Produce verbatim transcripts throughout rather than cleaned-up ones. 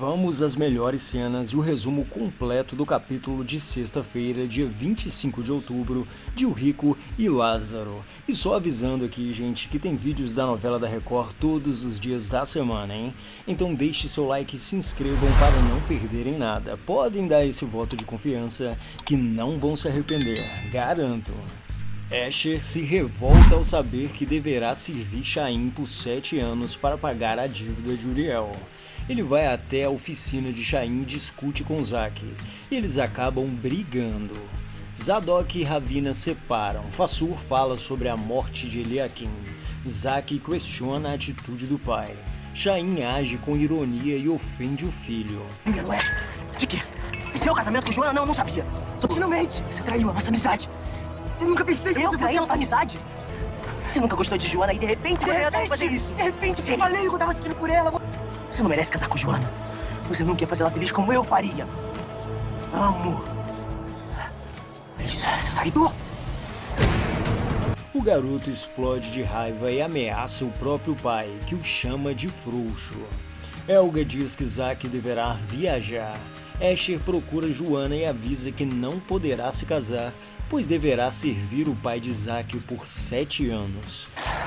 Vamos às melhores cenas e o resumo completo do capítulo de sexta-feira, dia vinte e cinco de outubro, de O Rico e Lázaro. E só avisando aqui, gente, que tem vídeos da novela da Record todos os dias da semana, hein? Então deixe seu like e se inscrevam para não perderem nada. Podem dar esse voto de confiança que não vão se arrepender, garanto. Escher se revolta ao saber que deverá servir Chaim por sete anos para pagar a dívida de Uriel. Ele vai até a oficina de Chaim e discute com Zack. Eles acabam brigando. Zadok e Ravina separam. Fassur fala sobre a morte de Eliakim. Zack questiona a atitude do pai. Chaim age com ironia e ofende o filho. Não é? De quê? Seu casamento com Joana? Não, não sabia. Você não mente. Você traiu a nossa amizade. Eu nunca pensei que eu traí a nossa amizade. Você nunca gostou de Joana e de repente você ia fazer isso. De repente, eu falei que eu tava sentindo por ela. Você não merece casar com Joana. Você nunca ia fazer ela feliz como eu faria. Amo. Isso, seu traidor. O garoto explode de raiva e ameaça o próprio pai, que o chama de frouxo. Helga diz que Zack deverá viajar. Escher procura Joana e avisa que não poderá se casar, pois deverá servir o pai de Zack por sete anos.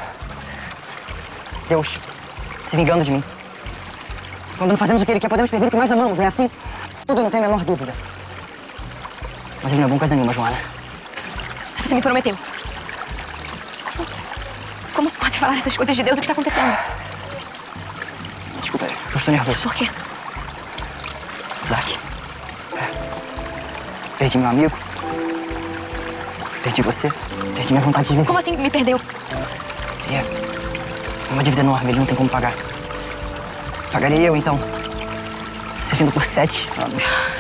Deus, se vingando de mim. Quando não fazemos o que ele quer, podemos perder o que mais amamos, não é assim? Tudo, não tem a menor dúvida. Mas ele não é bom coisa nenhuma, Joana. Você me prometeu. Como, como pode falar essas coisas de Deus? O que está acontecendo? Desculpa, eu estou nervoso. Por quê? Zack. Perdi meu amigo. Perdi você. Perdi minha vontade de viver. Como assim me perdeu? É. É uma dívida enorme, ele não tem como pagar. Pagarei eu, então. Servindo por sete anos.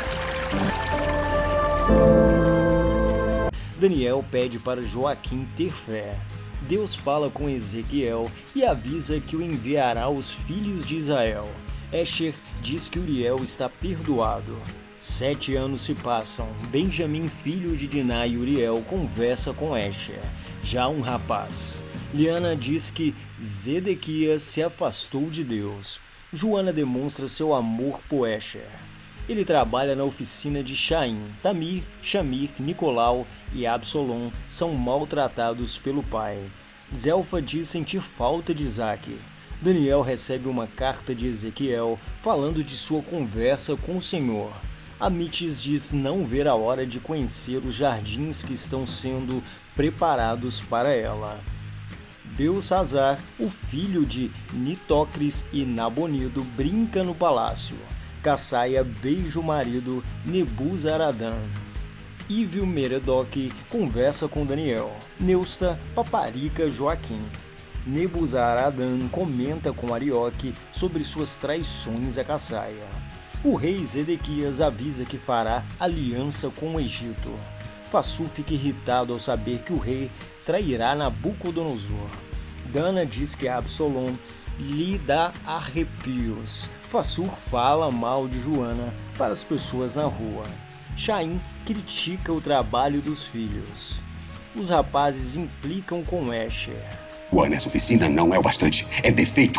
Daniel pede para Joaquim ter fé. Deus fala com Ezequiel e avisa que o enviará aos filhos de Israel. Escher diz que Uriel está perdoado. Sete anos se passam. Benjamim, filho de Diná e Uriel, conversa com Escher, já um rapaz. Liana diz que Zedequias se afastou de Deus. Joana demonstra seu amor por Escher. Ele trabalha na oficina de Chaim. Tamir, Shamir, Nicolau e Absalom são maltratados pelo pai. Zelfa diz sentir falta de Zack. Daniel recebe uma carta de Ezequiel falando de sua conversa com o Senhor. Amites diz não ver a hora de conhecer os jardins que estão sendo preparados para ela. Belsazar, o filho de Nitocris e Nabonido, brinca no palácio. Cassaia beija o marido Nebuzaradan. Ívio Merodach conversa com Daniel. Neusta paparica Joaquim. Nebuzaradan comenta com Arioque sobre suas traições a Cassaia. O rei Zedequias avisa que fará aliança com o Egito. Fassur fica irritado ao saber que o rei trairá Nabucodonosor. Dana diz que Absalom lhe dá arrepios. Fassur fala mal de Joana para as pessoas na rua. Chaim critica o trabalho dos filhos. Os rapazes implicam com Escher. Joana, essa oficina não é o bastante. É defeito.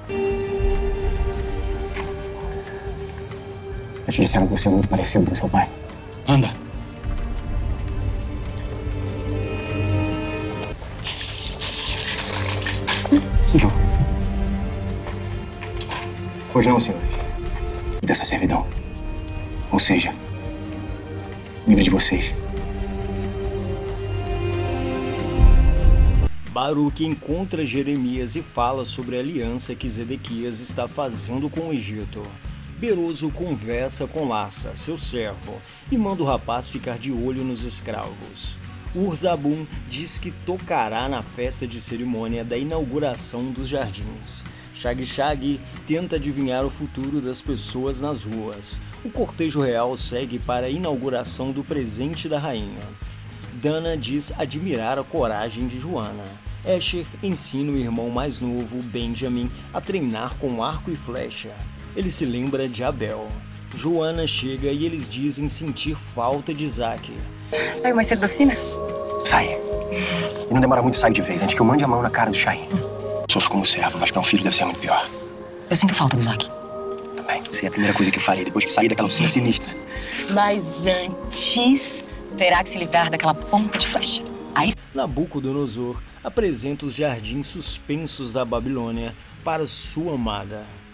Eu te disseram que você é muito parecido com seu pai. Anda. Senhor. Hoje não, senhores. Dessa servidão. Ou seja, livre de vocês. Baruque encontra Jeremias e fala sobre a aliança que Zedequias está fazendo com o Egito. Beroso conversa com Lassa, seu servo, e manda o rapaz ficar de olho nos escravos. Urzabum diz que tocará na festa de cerimônia da inauguração dos jardins. Shag Shag tenta adivinhar o futuro das pessoas nas ruas. O cortejo real segue para a inauguração do presente da rainha. Dana diz admirar a coragem de Joana. Escher ensina o irmão mais novo, Benjamin, a treinar com arco e flecha. Ele se lembra de Abel. Joana chega e eles dizem sentir falta de Zack. Saiu mais cedo da oficina? Sai. E não demora muito sair de vez, antes que eu mande a mão na cara do Chaim. Sofro como servo, mas meu filho deve ser muito pior. Eu sinto falta do Zack. Também. Sim. você. É a primeira coisa que eu farei depois que sair daquela oficina sinistra. Mas antes, terá que se livrar daquela ponta de flecha. Aí... Nabucodonosor apresenta os jardins suspensos da Babilônia para sua amada.